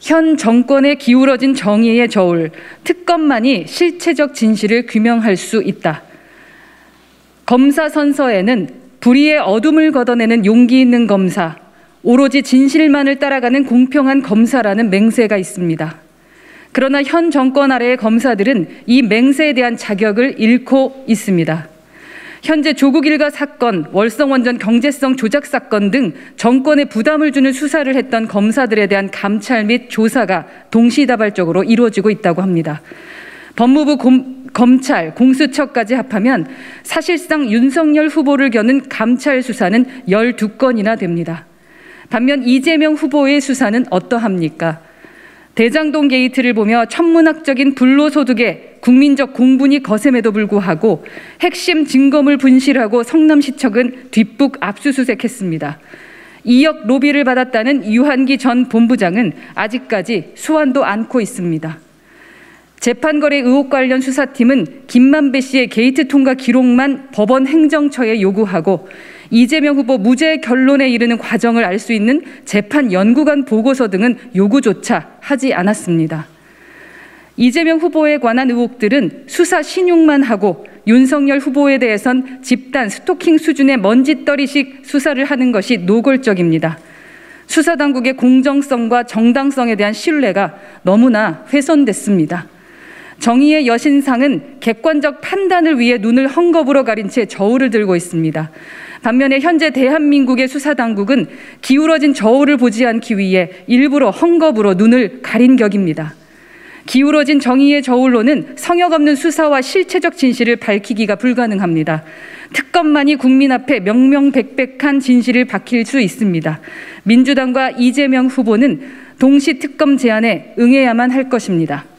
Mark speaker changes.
Speaker 1: 현 정권에 기울어진 정의의 저울, 특검만이 실체적 진실을 규명할 수 있다. 검사 선서에는 불의의 어둠을 걷어내는 용기 있는 검사, 오로지 진실만을 따라가는 공평한 검사라는 맹세가 있습니다. 그러나 현 정권 아래의 검사들은 이 맹세에 대한 자격을 잃고 있습니다. 현재 조국 일가 사건, 월성원전 경제성 조작 사건 등 정권에 부담을 주는 수사를 했던 검사들에 대한 감찰 및 조사가 동시다발적으로 이루어지고 있다고 합니다. 법무부 검찰, 공수처까지 합하면 사실상 윤석열 후보를 겨눈 감찰 수사는 12건이나 됩니다. 반면 이재명 후보의 수사는 어떠합니까? 대장동 게이트를 보며 천문학적인 불로소득에 국민적 공분이 거셈에도 불구하고 핵심 증거물 분실하고 성남시청은 뒷북 압수수색했습니다. 2억 로비를 받았다는 유한기 전 본부장은 아직까지 소환도 않고 있습니다. 재판거래 의혹 관련 수사팀은 김만배 씨의 게이트 통과 기록만 법원 행정처에 요구하고 이재명 후보 무죄 결론에 이르는 과정을 알 수 있는 재판 연구관 보고서 등은 요구조차 하지 않았습니다. 이재명 후보에 관한 의혹들은 수사 신용만 하고 윤석열 후보에 대해선 집단 스토킹 수준의 먼지떨이식 수사를 하는 것이 노골적입니다. 수사당국의 공정성과 정당성에 대한 신뢰가 너무나 훼손됐습니다. 정의의 여신상은 객관적 판단을 위해 눈을 헝겊으로 가린 채 저울을 들고 있습니다. 반면에 현재 대한민국의 수사당국은 기울어진 저울을 보지 않기 위해 일부러 헝겊으로 눈을 가린 격입니다. 기울어진 정의의 저울로는 성역 없는 수사와 실체적 진실을 밝히기가 불가능합니다. 특검만이 국민 앞에 명명백백한 진실을 밝힐 수 있습니다. 민주당과 이재명 후보는 동시 특검 제안에 응해야만 할 것입니다.